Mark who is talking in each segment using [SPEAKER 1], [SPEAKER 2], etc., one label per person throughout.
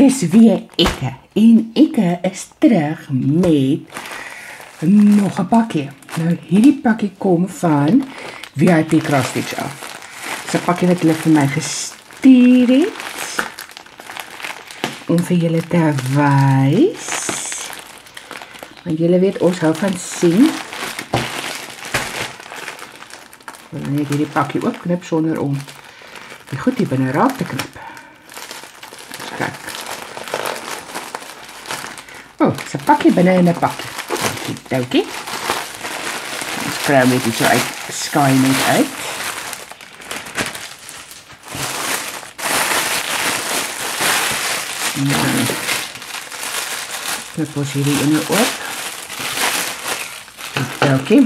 [SPEAKER 1] dis weer Ikke. En Ikke is terug met nog 'n pakkie. Nou, hierdie pakkie kom van VIP Craftsticks af. Dis 'n pakkie wat hulle vir my gestuur het. Om vir julle te wys. Want julle weet, ons hou van sien. Dan net hierdie pakkie oopknip sonder om die goed hier binne raak te knip. Kyk. Oh, dis 'n pakkie binne in 'n pakkie. Dankie. Ons kry net iets so uit, skaai net uit. Nou, knip ons hierdie ene oop. Dankie.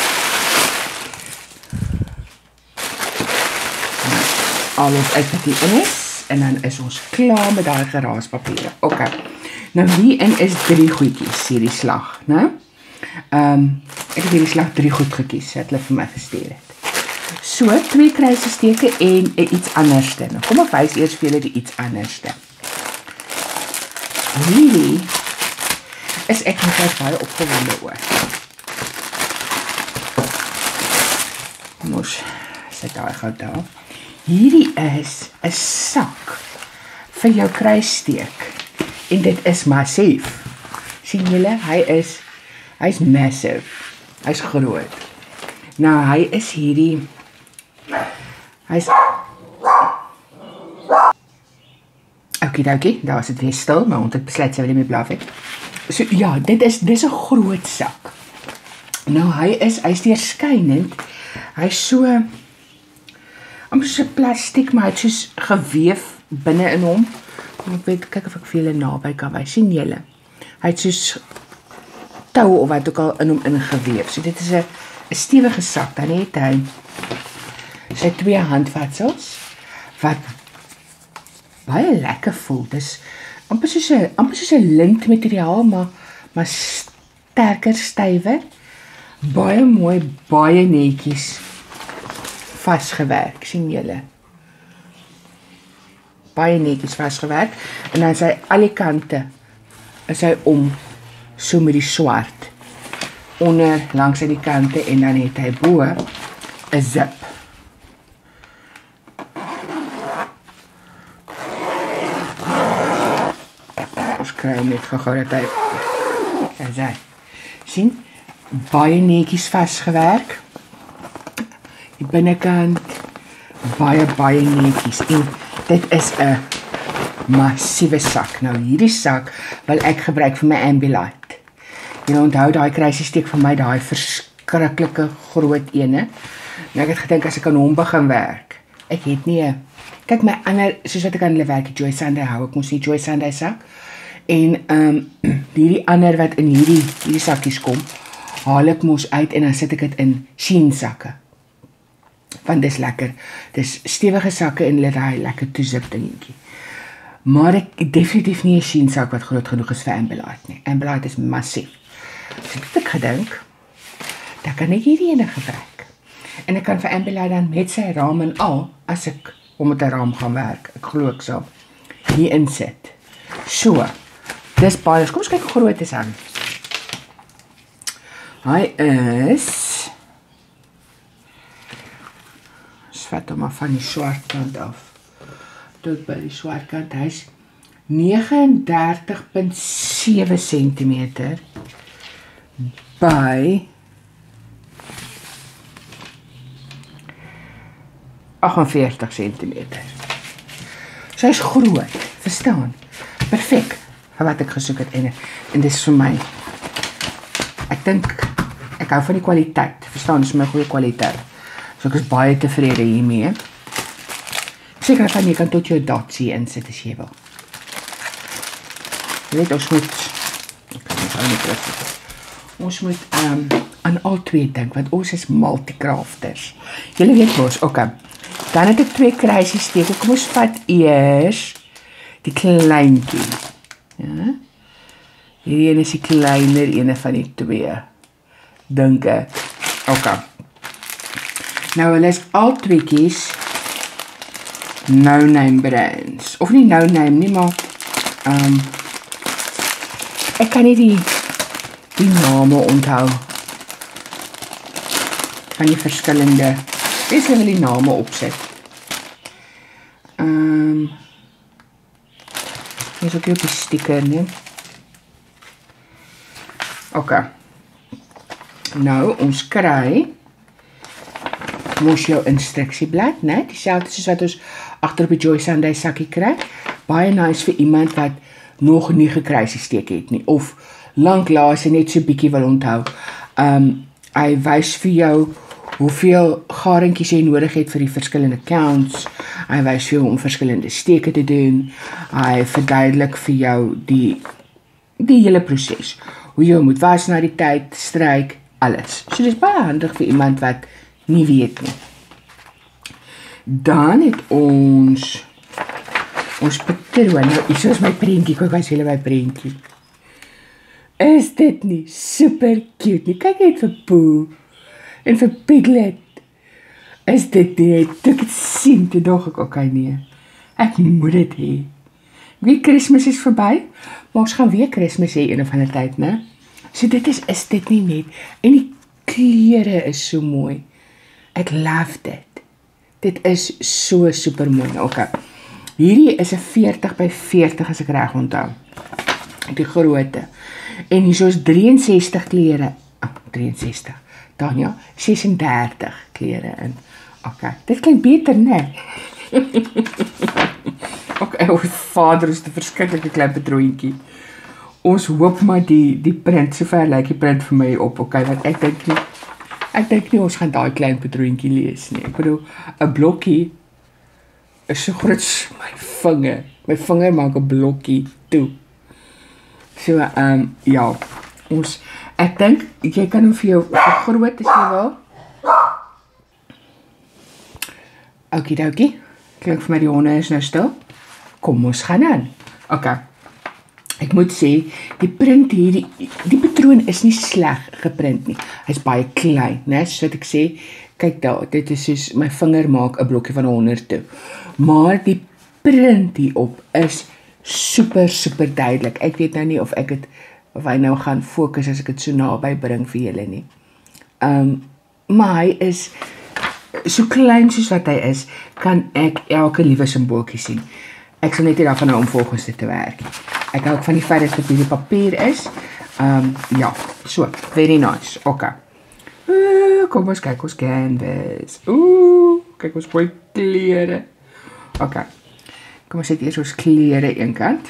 [SPEAKER 1] Alles uit wat hierin is, en dan is ons klaar met daai geraaspapiere. Ok, nou hierin is 3 goedjies, hierdie slag, né? Ek het hierdie slag 3 goed gekies, het hulle vir my gestuur het. So, 2 kruisesteke en iets anderste. Nou, kom ek wys eers vir julle die iets anderste. Hierdie is ek nog baie opgewonde oor. Kom ons sit daai gou daar. Hierdie is 'n sak vir jou kruissteek. En dit is massief. Sien julle, hy's massive. Hy's groot. Nou, hy is hierdie Okie, daar was dit weer stil, maar ons het besluit sy wil nie meer blaaf het. So ja, dis 'n groot sak. Nou, hy's deurskynend. Hy's so amper so plastiek, maar hy het soos geweef binne in hom. Kom ek weet, kyk of ek vir julle naby kan wys. Sien julle? Hy het soos tou of wat ook al in hom ingeweef. So dit is 'n stewige sak. Dan het hy sy 2 handvatsels wat baie lekker voel. Dis amper soos 'n lintmateriaal, maar sterker, stywer. Baie mooi, baie netjies vasgewerk, sien julle? Baie netjies vasgewerk. En dan sy al die kante is hy om so met die swart onder langs aan die kante en dan het hy bo 'n zip. Ons kry net gou dat hy en sy sien baie netjies vasgewerk. Die binnekant baie netjies en dit is 'n massiewe sak. Nou hierdie sak wil ek gebruik vir my Ambilight. Jy onthou daai kruisiesteek vir my, daai verskriklike groot ene. Nou ek het gedink as ek aan hom begin werk. Ek het nie kyk my ander soos wat ek aan hulle werk, die Joy Sunday hou ek mos nie Joy Sunday sak. En hierdie ander wat in hierdie sakkies kom, haal ek mos uit en dan sit ek dit in Shein sakke. Want dis lekker. Dis stewige sakke en hulle daai lekker toezip dingetjie. Maar ek definitief nie 'n Shein sak wat groot genoeg is vir Ambilight nie. Ambilight is massief. So het ek gedink, dan kan ek hierdie ene gebruik. En ek kan vir Ambilight dan met sy raam en al, as ek hom met 'n raam gaan werk, ek glo ek sal hier insit. So, dis baie, kom ons kyk hoe groot is hy. Hy is, vat hom maar van die swart kant af. Tot by die swart kant, hy is 39,7 cm by 48 cm. So hy is groot, verstaan? Perfek, vir wat ek gesoek het en dis vir my. Ek dink, ek hou van die kwaliteit, verstaan, dis my goeie kwaliteit. So ek is baie tevrede hiermee. Seker van jy kan tot jou dots hier insit as jy wil. Net ons moet, ons moet aan al 2 dink, want ons is multicrafters. Julle weet mos, okay. Dan het ek 2 kruisiesteke. Kom ons vat eers die kleintjie. Ja? Hierdie ene is die kleiner ene van die 2. Dink ek. Okay. Nou, hulle is al 2 no-name brands. Of nie no-name nie, maar Ek kan nie die name onthou van die verskillende. Dis wil die name opsit. Is ook op die sticker, nee. Ok. Nou, ons kry mos jou instruksieblad, né? Dieselfde soos wat ons agter op die Joy Sunday sakkie kry. Baie nice vir iemand wat nog nie gekruisiesteek het nie, of lanklaas net so bietjie wil onthou. Hy wys vir jou hoeveel garentjies jy nodig het vir die verskillende counts. Hy wys vir jou om verskillende steke te doen. Hy verduidelik vir jou die hele proses. Hoe jy moet was na die tyd, stryk, alles. So dis baie handig vir iemand wat nie weet nie. Dan het ons patroon. Nou, hier is my prentjie. Kyk, wys julle my prentjie. Is dit nie super cute nie? Kyk net vir Pooh en vir Piglet. Is dit nie? Toe ek het sien, toe dog ek, okay, nee. Ek moet dit hê. Wie Kersfees is verby, maar ons gaan weer Kersfees hê een of ander tyd, né? So dit is dit nie net. En die kleure is so mooi. Ek love dit. Dit is so super mooi. Okay. Hierdie is 'n 40 by 40 as ek reg onthou. Die grootte. En hier is 63 kleure. 63. Tanya, 36 kleure in. Okay. Dit klink beter, né? Okay, ons vader is 'n verskriklike klein patroontjie. Ons hoop maar die print, sover lyk die print vir my op, okay, want ek dink nie ons gaan daai klein patroontjie lees nie. Ek bedoel, 'n blokkie is so groot as my vinger. My vinger maak 'n blokkie toe. So, ja, ek dink, jy kan hom vir jou vergroot as jy wil. Okie, klink vir my die honde is nou stil. Kom, ons gaan aan. Okay. Ek moet sê, die print hier, die patroon is nie sleg geprint nie. Hy's baie klein, né? So wat ek sê, kyk daar, dit is soos my vinger maak 'n blokkie van 100 toe. Maar die print hierop is super duidelik. Ek weet nou nie of hy nou gaan fokus as ek dit so naby bring vir julle nie. Maar hy is so klein soos wat hy is, kan ek elke liewe simbooltjie sien. Ek sal net nie daarvan nou om volgens dit te werk. Ek hou ook van die feit dat dit hierdie papier is. Ja, so, very nice. Okay. Kom ons kyk ons canvas. Kyk ons mooi kleure. Okay. Kom ons sit eers ons kleure eenkant.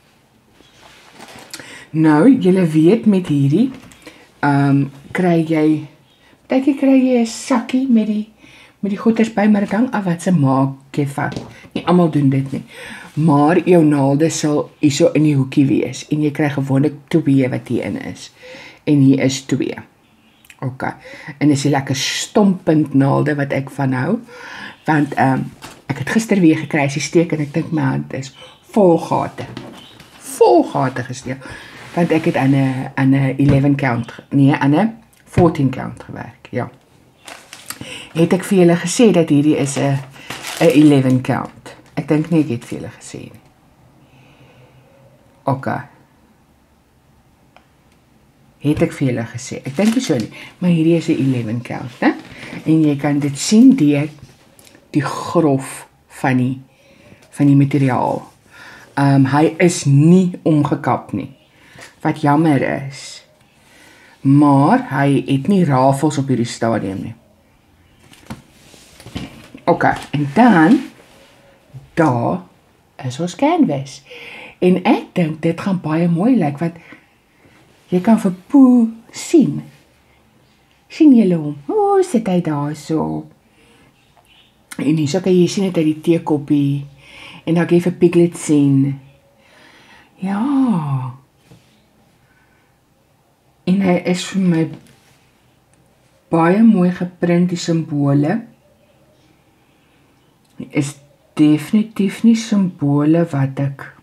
[SPEAKER 1] Nou, julle weet met hierdie, kry jy 'n sakkie met die goeders by, maar dit hang af wat se maak jy vat. Nie almal doen dit nie. Maar jou naalde sal hierso in die hoekie wees, en jy kry gewoonlik 2 wat hierin is. En hier is 2. Ok. En dis die lekker stompend naalde wat ek van hou, want ek het gister weer gekry as die steek, en ek dink my hand is vol gate. Vol gate gesteek. Want ek het aan 'n 11 count, nee, aan 'n 14 count gewerk, ja. Het ek vir julle gesê dat hierdie is 'n 11 count? Ek dink nie ek het vir julle gesê nie. Ok. Het ek vir julle gesê? Ek dink nie so nie, maar hierdie is 'n 11 count, né? En jy kan dit sien deur die grof van die materiaal. Hy is nie omgekap nie, wat jammer is. Maar hy het nie rafels op hierdie stadium nie. Ok, en dan, daar is ons canvas. En ek dink dit gaan baie mooi lyk, want jy kan vir Pooh sien. Sien julle hom? Sit hy daar so. En hier so kan jy sien het hy die teekoppie. En dan kan jy vir Piglet sien. Ja. En hy is vir my baie mooi geprint, die simbole. Is definitief nie simbole wat ek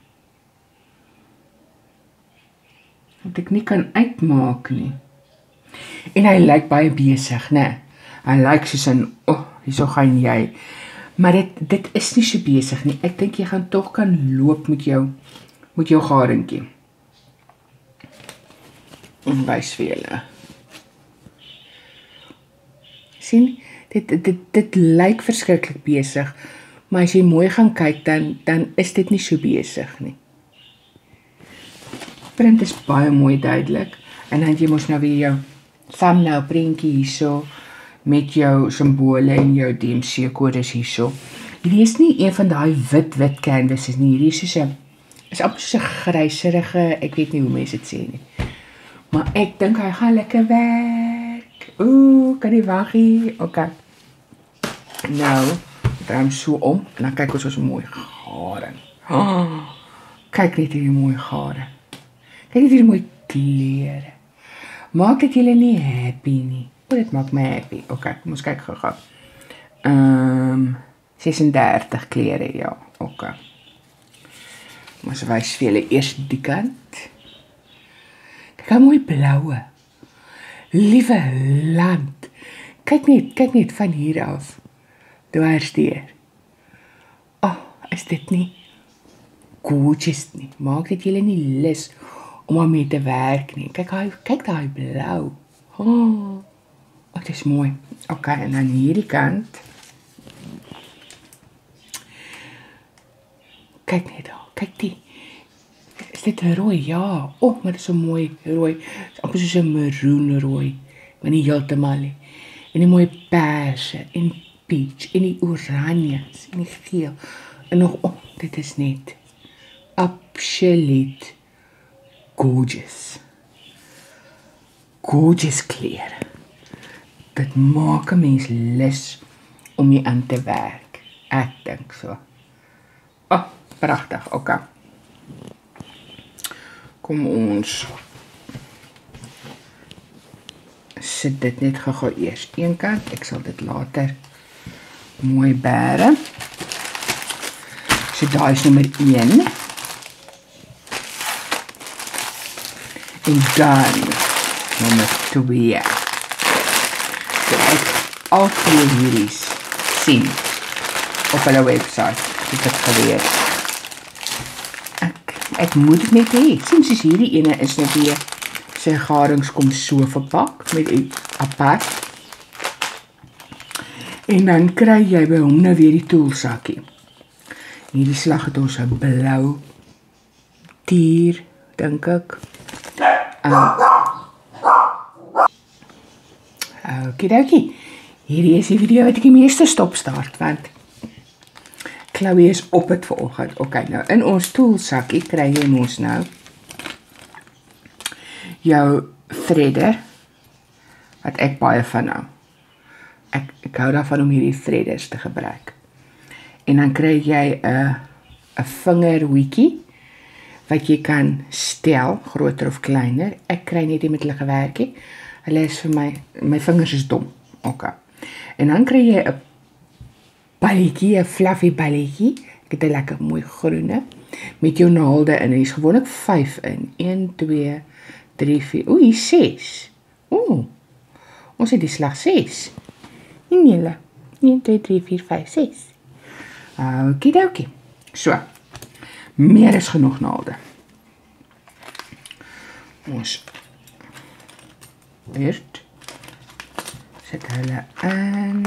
[SPEAKER 1] nie kan uitmaak nie. En hy lyk baie besig, né? Hy lyk soos in, hierso gaan jy. Maar dit is nie so besig nie. Ek dink jy gaan tog kan loop met jou met jou garingkie. En wys vir julle. Sien, dit lyk verskriklik besig, maar as jy mooi gaan kyk, dan is dit nie so besig nie. Print is baie mooi duidelik, en dan jy mos nou weer jou thumbnail prentjie hierso, met jou simbole en jou DMC-kodes hierso. Hierdie is nie een van daai wit canvases nie, hierdie is is amper soos 'n gryserige, ek weet nie hoe mense dit sê nie. Maar ek dink hy gaan lekker werk. Kan nie wag nie. Okay. Nou, draai hom so om, en dan kyk ons so mooi garing. Kyk net hierdie mooi garing. Kyk net hierdie mooi kleure. Maak dit julle nie happy nie. Dit maak my happy. Okay, kom ons kyk gou-gou. 36 kleure, ja. Okay. Ons wys vir julle eers die kant. Kyk hoe mooi blaue. Liewe land. Kyk net van hier af. Dwarsdeur. Is dit nie gorgeous nie? Maak dit julle nie lus om daarmee te werk nie. Kyk daai blou. Dit is mooi. Okay, en dan hierdie kant. Kyk net daar. Kyk die. Is dit rooi? Ja. Maar dit is so mooi rooi. Dit is amper soos 'n maroon rooi. Maar nie heeltemal nie. En die mooi perse en peach en die oranjes en die geel. En nog, dit is net absoluut gorgeous. Gorgeous kleur. Dit maak 'n mens lus om hier aan te werk. Ek dink so. Pragtig, okay. Kom ons sit dit net gou eers een kant. Ek sal dit later mooi bære. So daai is nommer 1. En dan nommer 2. So ek al vier hierdie sien op hulle website. Dit het gebeur. Ek moet dit net hê. Sien soos hierdie ene is net weer sy garings kom so verpak met 'n apart. En dan kry jy by hom nou weer die toolsakkie. Hierdie slag het ons 'n blou tier, dink ek. Okidokie. Hierdie is die video wat ek die meeste stop start, want Chloe is op het vanoggend. Okay, nou in ons toolsakkie kry jy mos nou jou thredder, wat ek baie van nou. Ek hou daarvan om hierdie thredders te gebruik. En dan kry jy 'n vingerhoekie, wat jy kan stel, groter of kleiner. Ek kry net nie met hulle gewerkie. Hulle is vir my vingers is dom. Okay. En dan kry jy 'n balletjie, 'n fluffy balletjie. Ek het 'n lekker mooi groene, met jou naalde in. En is gewoonlik 5 in. 1, 2, 3, 4, hier 6. Ons het die slag 6. En julle, 1, 2, 3, 4, 5, 6. Okidokie. So, meer is genoeg naalde. Ons beurt sit hulle in.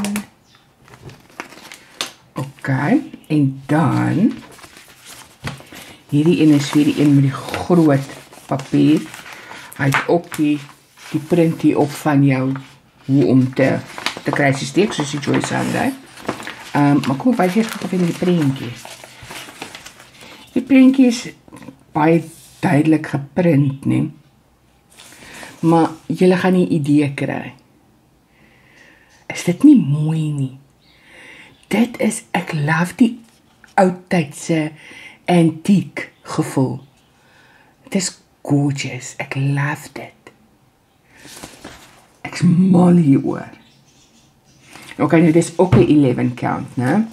[SPEAKER 1] Okay, en dan hierdie een is weer die een met die groot papier. Hy het ook die printie op van jou hoe om te kry sy steek, soos die Joyce hande. Maar kom op, wys eers gou vir die prentjie. Die prentjie is baie duidelik geprint, nie? Maar julle gaan nie idee kry. Is dit nie mooi nie? Dit is, ek love die oudtydse antiek gevoel. Het is gorgeous, ek love dit. Ek is mal hieroor. Ok, nou dit is ook 'n 11 count, né?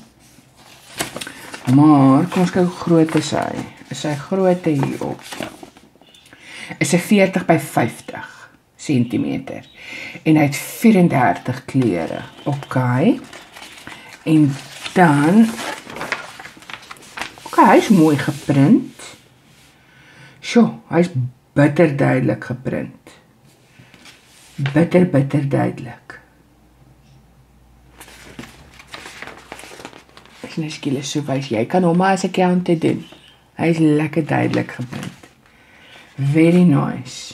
[SPEAKER 1] Maar, kom ons kyk hoe groot is hy. Is hy grootte hierop? Is hy 40 by 50 centimeter. En hy het 34 kleure. Ok. En dan, ok, hy is mooi geprint. Sjoe, hy is bitter duidelik geprint. Bitter duidelik. Ek nou skielik so wys, jy kan hom maar as 'n counter doen. Hy is lekker duidelik geprint. Very nice.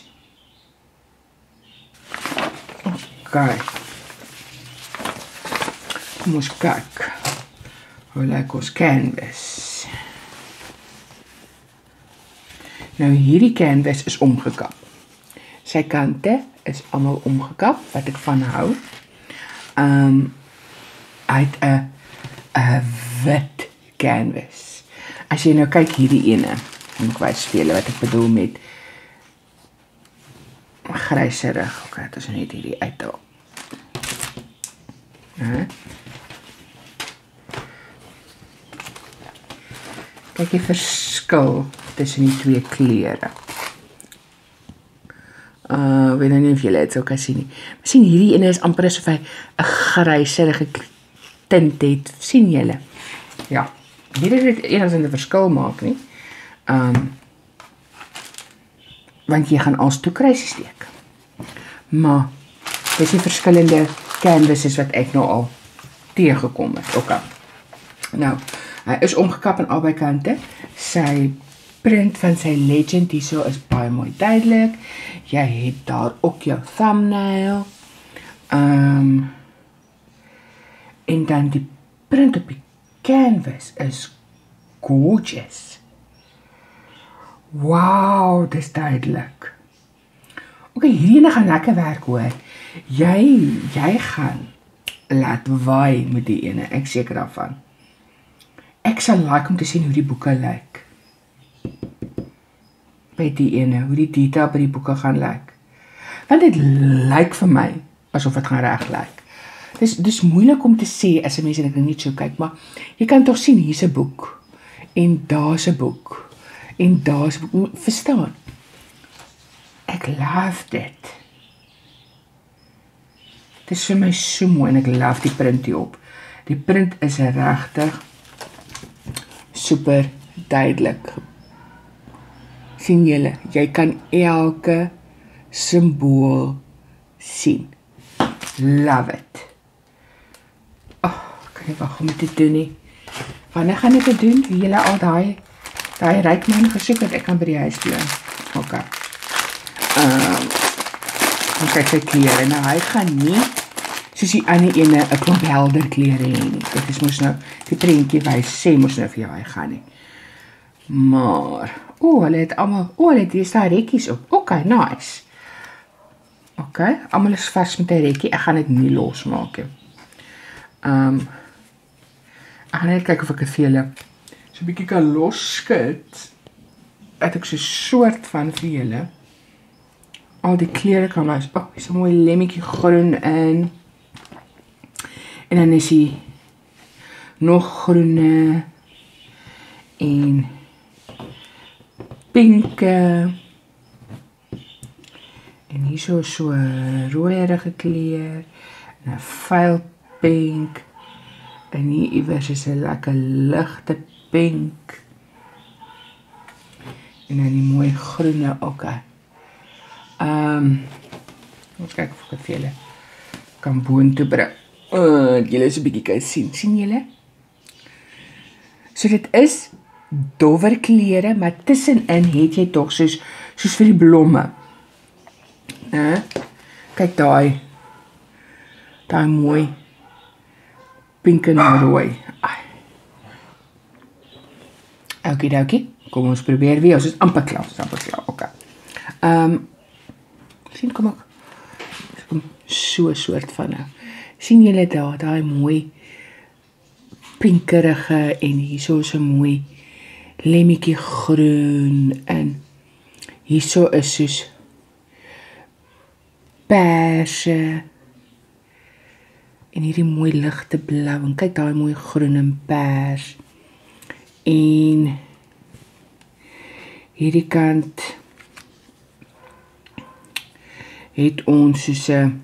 [SPEAKER 1] Okay. Kom ons kyk. Hoe lyk ons canvas? Nou hierdie canvas is omgekap. Sy kante is almal omgekap, wat ek van hou. Hy het 'n wit canvas. As jy nou kyk hierdie ene, en ek wys vir julle wat ek bedoel met gryserig. Okay, dit is net hierdie uithaal. Kyk die verskil tussen die twee kleure. Weet nou nie of julle dit sou kan sien nie. Maar sien, hierdie ene is amper asof hy 'n gryserige tint het. Sien julle? Ja. Hier is dit enigstens 'n verskil maak nie. Want jy gaan als toe kruisie steek. Maar dis die verskillende canvases wat ek nou al teëgekom het. Okay. Nou, hy is omgekap aan albei kante. Sy print van sy legend hierso is baie mooi duidelik. Jy het daar ook jou thumbnail. En dan die print op die canvas is gorgeous. Wow, dis duidelik. Okay, hierdie gaan lekker werk hoor. Jy gaan laat waai met die ene, ek seker daarvan. Ek sal like om te sien hoe die boeke lyk. By die ene, hoe die detail by die boeke gaan lyk. Want dit lyk vir my asof dit gaan reg lyk. Dis moeilik om te sê as 'n mens en ek net so kyk, maar jy kan tog sien hier's 'n boek en daar's 'n boek en daar's 'n boek. Verstaan? Ek love dit. Dit is vir my so mooi en ek love die print hierop. Die print is regtig super duidelik. Sien julle, jy kan elke simbool sien. Love it. Kan nie wag om dit te doen nie. Wanneer gaan ek dit doen? Julle al daai Reikman gesoek het, ek kan by die huis doen. Okay. Dan kyk sy klere. Nou, hy gaan nie soos die ander ene 'n klomp helder klere hê nie. Dit is mos nou, die prentjie wys sê mos nou vir jou, hy gaan nie. Maar, hulle het allemaal, hier is daar rekkies op. Okay, nice. Okay, allemaal is vast met die rekkie. Ek gaan dit nie losmaak. Ek gaan net kyk of ek het vir julle so 'n bietjie kan losskit. Het ek so 'n soort van vir julle al die klere kan wys. Hier is 'n mooi lemmetjie groen in. En dan is hy nog groene en pinke. En hier so 'n rooierige kleur en 'n vuil pink. En hier iewers is 'n lekker ligte pink. En dan die mooi groene ook. Ons kyk of ek vir julle kan boontoe bring. Julle is 'n bietjie kan sien. Sien julle? So dit is dowwer klere, maar tussenin het jy tog soos vir die blomme. Kyk daai mooi pink en rooi. Okie, kom ons probeer weer. Ons is amper klaar. Okay. Sien, kom ek so 'n soort van nou. Sien julle daar, daai mooi pinkerige en hierso is 'n mooi lemmetjie groen en hierso is soos perse en hierdie mooi ligte blou en kyk daai mooi groen en pers en hierdie kant het ons soos 'n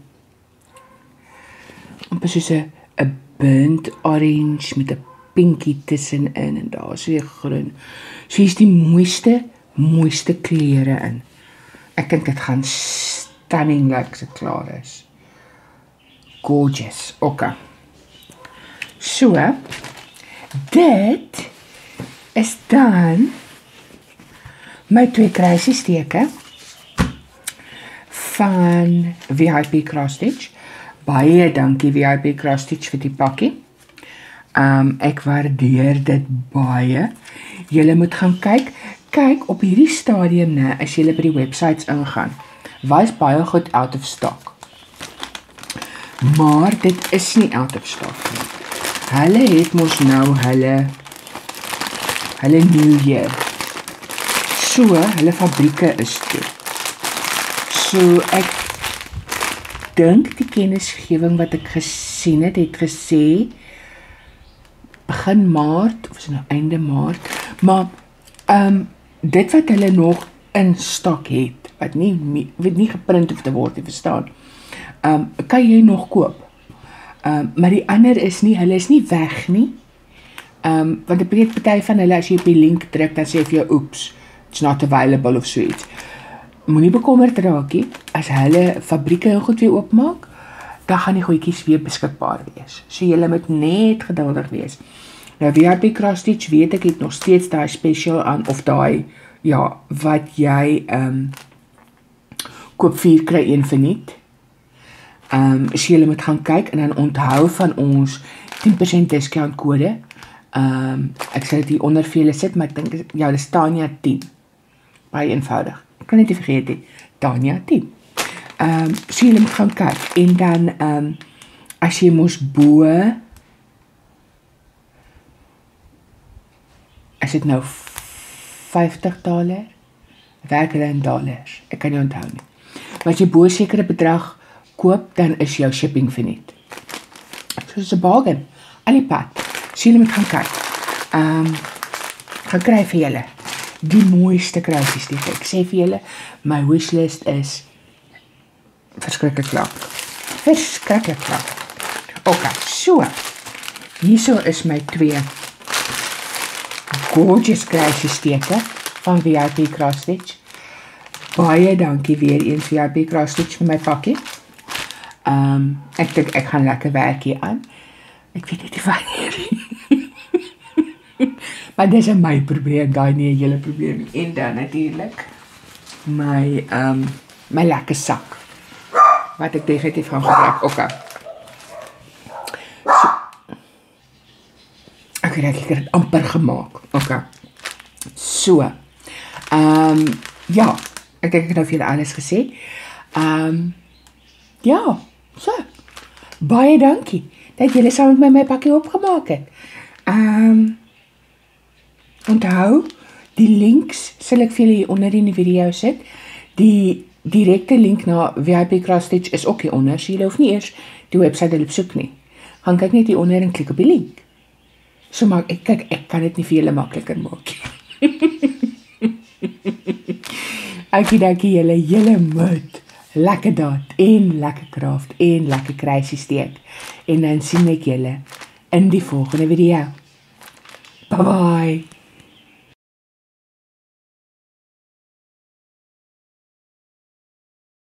[SPEAKER 1] burnt orange met 'n pinkie tussenin en daar is weer groen. So hier's die mooiste mooiste kleure in. Ek dink dit gaan stunning lyk as dit klaar is. Gorgeous. Okay. So, dit is dan my 2 kruisiesteke van VIP Cross Stitch. Baie dankie VIP Cross Stitch vir die pakkie. Ek waardeer dit baie. Julle moet gaan kyk op hierdie stadium, as julle by die websites ingaan. Was baie goed out of stock. Maar dit is nie out of stock nie. Hulle het mos nou hulle New Year. So, hulle fabrieke is toe. So, ek dink die kennisgewing wat ek gesien het gesê begin Maart, of is het nou einde Maart, maar dit wat hulle nog in stok het, wat nie geprint hoef te word, jy verstaan, kan jy nog koop. Maar die ander is nie, hulle is nie weg nie, want ek weet party van hulle, as jy op die link druk, dan sê vir jou, oeps, it's not available of so iets. Moenie bekommerd raak nie, as hulle fabrieke en goed weer oopmaak, dan gaan die goedjies weer beskikbaar wees. So julle moet net geduldig wees. Nou VIP Cross Stitch weet ek het nog steeds daai special aan, of daai, ja, wat jy koop 4 kry 1 verniet. So julle moet gaan kyk en dan onthou van ons 10% discount kode. Ek sal dit hier onder vir julle sit, maar ek dink, ja, dit is Tanya 10. Baie eenvoudig. Ek kan net nie vergeet nie. Tanya 10. So julle moet gaan kyk. En dan, as jy mos bo, is dit nou $50? Werk hulle in dollars? Ek kan nie onthou nie. Maar as jy bo sekere bedrag koop, dan is jou shipping verniet. So is 'n bargain. Al die pad. So julle moet gaan kyk. Gaan kry vir julle die mooiste kruisiesteke. Ek sê vir julle, my wishlist is verskriklik klaar. Verskriklik klaar. Okay, so. Hierso is my 2 gorgeous kruisiesteke van VIP Cross Stitch. Baie dankie weer eens VIP Cross Stitch vir my pakkie. Ek dink ek gaan lekker werk hier aan. Ek weet nie wanneer nie. Maar dis my probleem, daai nie 'n hele probleem. En dan natuurlik my lekker sak wat ek definitief gaan gebruik. Okay. So, ek het dit amper gemaak. Okay. So. Ja, ek dink ek het nou vir julle alles gesê. Ja, so. Baie dankie dat julle saam met my pakkie opgemaak het. Onthou, die links sal ek vir julle hier onder in die video sit. Die direkte link na VIP Cross Stitch is ook hier onder, so julle hoef nie eers die website op soek nie. Gaan kyk net hier onder en klik op die link. So maak ek kan dit nie vir julle makliker maak. Dankie julle moet lekker daad en lekker craft en lekker kruisiesteek. En dan sien ek julle in die volgende video. Bye bye.